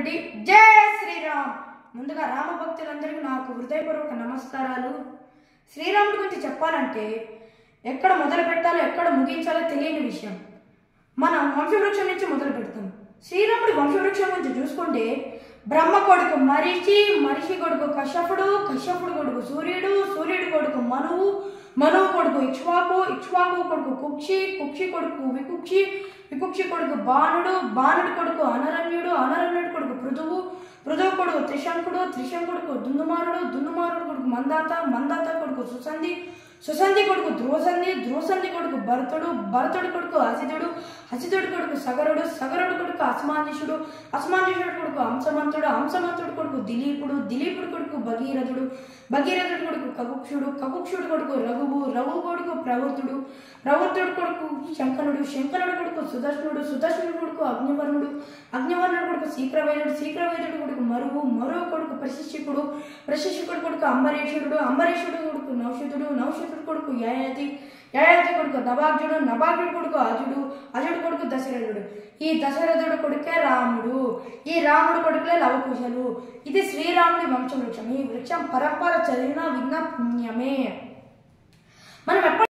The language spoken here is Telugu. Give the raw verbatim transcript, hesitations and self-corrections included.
రెడ్డి. జై శ్రీరామ్. ముందుగా రామ భక్తులందరికీ నాకు హృదయపూర్వక నమస్కారాలు. శ్రీరాముడి గురించి చెప్పాలంటే ఎక్కడ మొదలు పెట్టాలో ఎక్కడ ముగించాలో తెలియని విషయం. మనం వంశవృక్షం నుంచి మొదలు పెడతాం. శ్రీరాముడి వంశవృక్షం గురించి చూసుకుంటే బ్రహ్మ కొడుకు మరిషి, మరిషి కొడుకు కశ్యపుడు, కశ్యపుడు కొడుకు సూర్యుడు, సూర్యుడు కొడుకు మనువు, మనువు కొడుకు ఇక్ష్వాకు, ఇక్ష్వాకు కొడుకు కుక్షి, కుక్షి కొడుకు వికుక్షి, వికుక్షి కొడుకు బాణుడు, బాణుడు కొడుకు అనరణ్యుడు, అనరణ్యుడు కొడుకు పృథువు, పృథువు కొడుకు త్రిశంకుడు, త్రిశంకుడుకు దుందుమారుడు, దుందుమారుడు కొడుకు మందాత, మందాత కొడుకు సుసంధి, సుసంధి కొడుకు ధ్రువసంధి, ధ్రువసంధి కొడుకు భరతుడు, భరతుడు కొడుకు హసితుడు, హసితుడు కొడుకు సగరుడు, సగరుడు కొడుకు అస్మాంజిషుడు, అస్మాంజిషుడు కొడుకు హంసమంతుడు, హంసమంతుడు కొడుకు దిలీపుడు, దిలీపుడు కొడుకు భగీరథుడు, భగీరథుడు కొడుకు కకుక్షుడు, కకుక్షుడు కొడుకు రఘువు, రఘువు కొడుకు ప్రవృత్తుడు, ప్రవృత్తుడు కొడుకు శంకనుడు, శంకనుడు కొడుకు సుదర్శనుడు, సుదర్శనుడు కొడుకు అగ్నివర్ణుడు, అగ్నివర్ణుడు కొడుకు శీఘ్రవేదుడు, శీఘ్రవేదుడు కొడుకు మరువు, మరువు కొడుకు ప్రశిక్షకుడు, ప్రశిక్షకుడు కొడుకు అంబరీషుడు, అంబరీషుడు కొడుకు నౌషధుడు, నౌషధుడు కొడుకు యయాతి, యయాతి కొడుకు నభాగ్యుడు, నభాగ్యుడు కొడుకు అజుడు, అజుడు కొడుకు దశరథుడు. ఈ దశరథుడు కొడుకే రాముడు. ఈ రాముడు కొడుకులే లవకుశలు. ఇది శ్రీరాముడి వంశవృక్షం. ఈ వృక్షం పరంపర చదివినా విన్నా పుణ్యమే. మనం ఎప్పటి